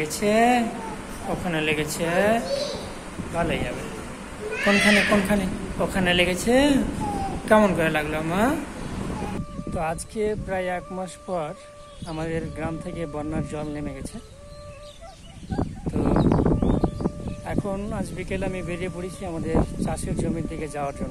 লেগেছে, ওখানে লেগেছে, ভালোই যাবে। কোনখানে কোনখানে? ওখানে লেগেছে। কেমন করে লাগলো মা? তো আজকে প্রায় 1 মাস পর আমাদের গ্রাম থেকে বন্যার জল নেমে গেছে। তো এখন আজ বিকেলে আমি বেরিয়ে পড়েছি আমাদের চাষের জমির দিকে যাওয়ার জন্য।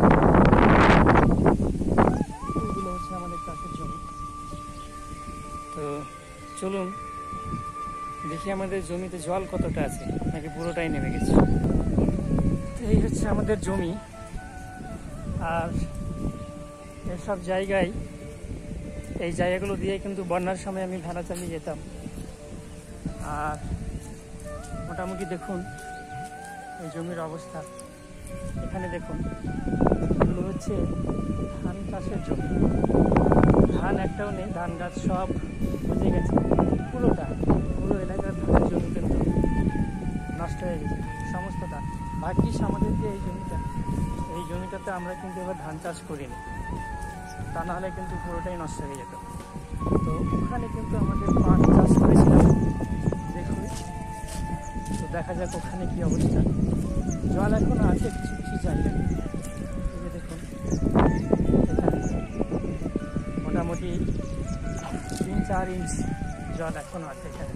এগুলো হচ্ছে আমাদের চাষের জমি। তো চলুন দেখি আমাদের জমিতে জল কতটা আছে, নাকি পুরোটাই নেমে গেছে। তো এই হচ্ছে আমাদের জমি। আর এসব জায়গায়, এই জায়গাগুলো দিয়ে কিন্তু বন্যার সময় আমি ভেড়া চালিয়ে যেতাম। আর মোটামুটি দেখুন এই জমির অবস্থা। এখানে দেখুন, এগুলো হচ্ছে ধান চাষের জমি। ধান একটাও নেই, ধান গাছ সব বুঝে গেছে। পুরো এলাকার ধানের জমি কিন্তু নষ্ট হয়ে গেছে, সমস্ত ধান। ভাগ্যিস আমাদের যে এই জমিটাতে আমরা কিন্তু এবার ধান চাষ করিনি, তা নাহলে কিন্তু পুরোটাই নষ্ট হয়ে যেত। তো ওখানে কিন্তু আমাদের পাট চাষ করেছিলাম, দেখুন। তো দেখা যাক ওখানে কি অবস্থা। জল এখন আছে কিছু কিছু জায়গায়, দেখুন এখানে মোটামুটি 3-4 ইঞ্চ জল এখন আছে এখানে।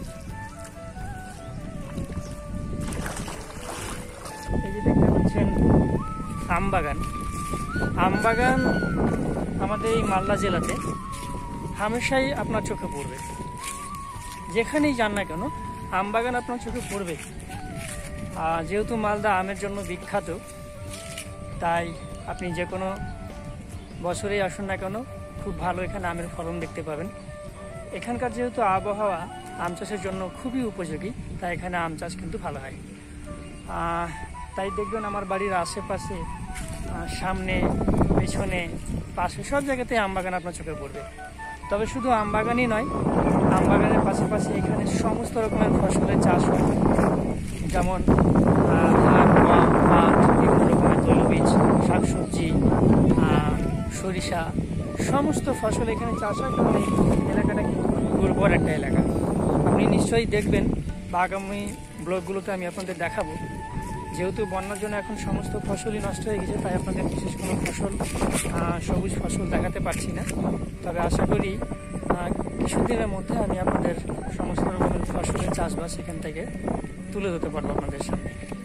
এই যে দেখতে পাচ্ছেন আমবাগান। আমবাগান আমাদের এই মালদা জেলাতে হামেশাই আপনার চোখে পড়বে, যেখানেই যান না কেন আমবাগান আপনার চোখে পড়বে। যেহেতু মালদা আমের জন্য বিখ্যাত, তাই আপনি যে কোনো বছরেই আসুন না কেন খুব ভালো এখানে আমের ফলন দেখতে পাবেন। এখানকার যেহেতু আবহাওয়া আম চাষের জন্য খুবই উপযোগী, তাই এখানে আম চাষ কিন্তু ভালো হয়। তাই দেখবেন আমার বাড়ির আশেপাশে, সামনে, পেছনে, পাশে সব জায়গাতে আমবাগান আপনার চোখে পড়বে। তবে শুধু আমবাগানই নয়, আমবাগানের পাশাপাশি এখানে সমস্ত রকমের ফসলের চাষ হয়, যেমন ধান, গম, পাট, বিভিন্ন রকমের তৈলবীজ, শাকসবজি, সরিষা, সমস্ত ফসল এখানে চাষ হয়। কারণ এই এলাকাটা কিন্তু উর্বর একটা এলাকা। আপনি নিশ্চয়ই দেখবেন বা আগামী ব্লগগুলোতে আমি আপনাদের দেখাবো। যেহেতু বন্যার জন্য এখন সমস্ত ফসলই নষ্ট হয়ে গেছে, তাই আপনাদের বিশেষ কোনো সবুজ ফসল দেখাতে পারছি না। তবে আশা করি কিছুদিনের মধ্যে আমি আপনাদের সমস্ত রকমের ফসলের চাষবাস এখান থেকে তুলে ধরতে পারবো আপনাদের সামনে।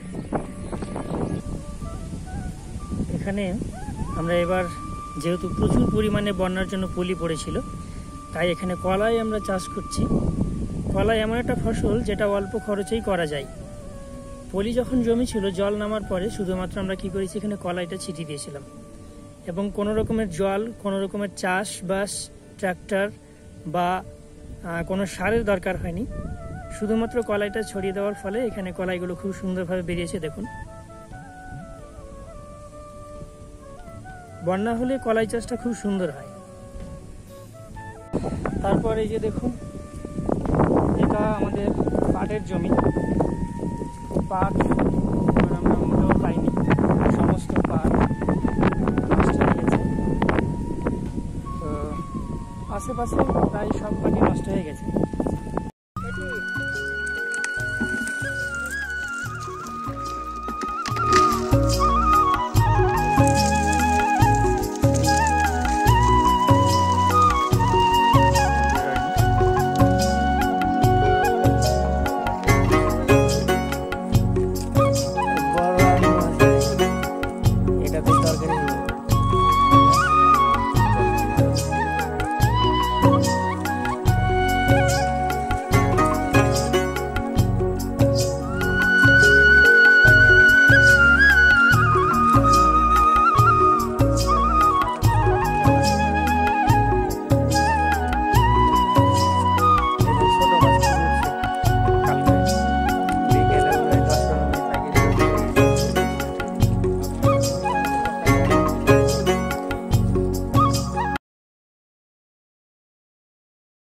এখানে আমরা এবার, যেহেতু প্রচুর পরিমাণে বন্যার জন্য পলি পড়েছিল, তাই এখানে কলাই আমরা চাষ করছি। কলাই এমন একটা ফসল যেটা অল্প খরচেই করা যায়। পলি যখন জমি ছিল, জল নামার পরে শুধুমাত্র আমরা কি করেছি, এখানে কলাইটা ছিটিয়ে দিয়েছিলাম এবং কোনো রকমের জল, কোনো রকমের চাষবাস, ট্রাক্টর বা কোনো সারের দরকার হয়নি। শুধুমাত্র কলাইটা ছড়িয়ে দেওয়ার ফলে এখানে কলাইগুলো খুব সুন্দরভাবে বেরিয়েছে। দেখুন, বন্যা হলে কলাই চাষটা খুব সুন্দর হয়। তারপর এই যে দেখুন, এটা আমাদের পাটের জমি। পাট আমরা মোটেও পাইনি, সমস্ত পাট নষ্ট হয়ে গেছে। তো আশেপাশে প্রায় সব পাটই নষ্ট হয়ে গেছে।